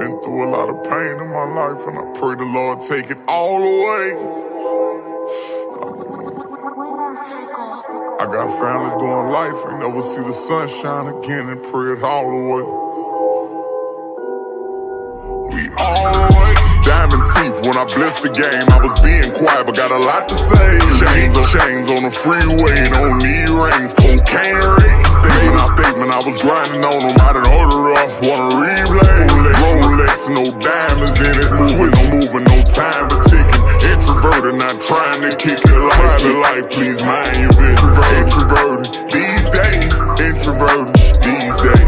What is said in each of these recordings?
Been through a lot of pain in my life, and I pray the Lord take it all away. I got family doing life, ain't never see the sunshine again, and pray it all away. We all the way. Diamond teeth when I blessed the game. I was being quiet, but got a lot to say. Chains on the freeway, don't need rings. Cocaine rings. Statement, I was grinding on them. I done ordered off, wanna replay. Rolex, no diamonds in it. Swiss moving, no time but ticking. Introverted, not trying to kick it. Private life, please mind your business. Introverted these days. Introverted these days.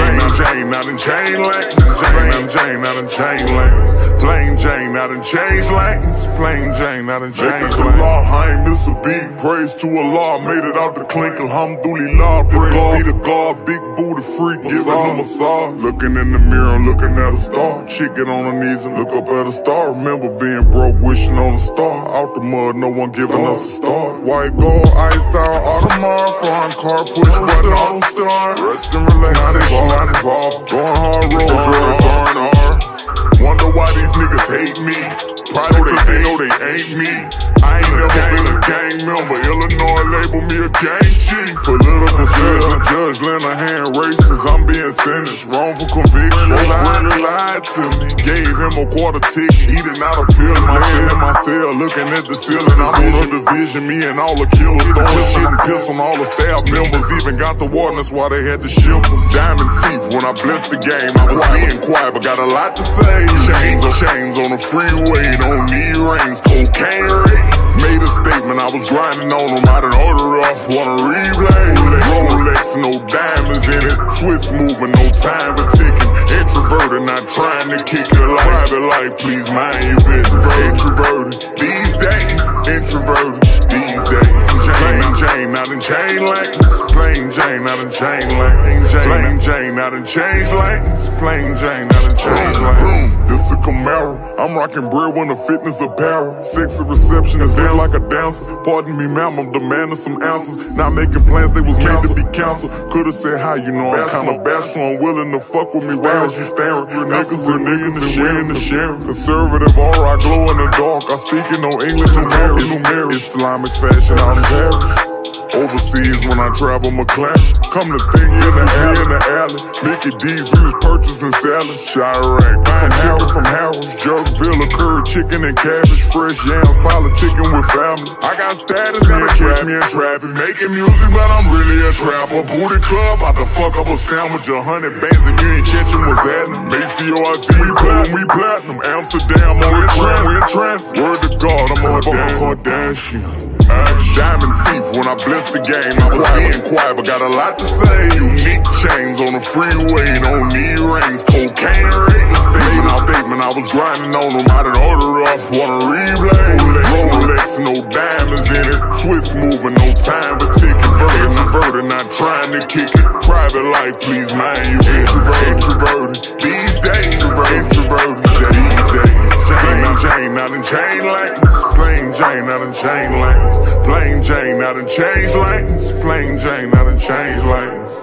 Jane, not in chain lanes. Jane, not in chain lanes. Plain Jane, not in change lanes. Plain Jane, not in change lanes. Allah, I ain't miss a beat. Praise to Allah, made it out the clink. Alhamdulillah, praise be to God. Big booty freak, giving them a massage. Looking in the mirror, looking at a star. Chick get on her knees and look up at a star. Remember being broke, wishing on a star. Out the mud, no one giving us a star. White gold, iced out, Audemars. Foreign car, push button, auto start. Rest and relaxation, not involved. Going hard road, R&R. Wonder why these niggas hate me. Probably cause they know they ain't me. I ain't never been a gang member. Illinois label me a gang chief. Political judge lend a hand racist. I'm being sentenced, wrongful conviction. Really lied to me. Gave him a quarter ticket. He did not appeal. In my cell, looking at the ceiling. I'm on a division. Me and all the killers throwing shit and piss on all the staff members. Even got the warden, that's why they had to ship us. Diamond teeth when I blessed the game. I was being quiet, but got a lot to say. Chains on the freeway, don't need rings. Cocaine rings. Made a statement, I was grinding on them. I done ordered off, wanna replay. Rolex, no diamonds in it. Swiss moving, no time but ticking. Introverted, not trying to kick it. Private life, please mind your business. Introverted these days. Introverted these days. Plain Jane, not in chain lanes. Plain Jane, not in chain lanes. Plain Jane, not in change lanes. Plain Jane, not in change lanes. This a Camaro. I'm rocking bread when the fitness apparel. Sexy reception is there like a dancer. Pardon me, ma'am, I'm demanding some answers. Not making plans, they was made to be canceled. Could've said hi, you know I'm kinda bashful. Unwilling to fuck with me while you staring. Niggas and the sharing. Conservative aura, I glow in the dark. I speak in no English and numeric. Islamic fashion out in Paris. Overseas when I travel McLaren. Come to think, yeah, that's me in the alley. Mickey D's, we was purchasing salad. Chirac, buying chicken from Harold's. Jerkville, a curd chicken and cabbage. Fresh yams, politicking with family. I got status, man, catch me in traffic. Making music, but I'm really a trapper. Booty club, about to fuck up a sandwich. 100 bands if you ain't catching what's happening. Maceo, we platinum. Amsterdam, on the trend, we in trance. Word to God, I'm on Kardashian. Diamond teeth when I blessed the game. I was being quiet, but got a lot to say. Unique chains on the freeway, don't need rings. Cocaine rings. Statement, I was grinding on them. I done ordered off, wanna replay. Rolex, no diamonds in it. Swiss moving, no time but ticking. Introverted, not trying to kick it. Private life, please mind your business. Introverted these days. Introverted these days. Jane, not in chain lanes. Plain Jane, not in chain lanes. Plain Jane, not in change lanes. Plain Jane, not in change lanes.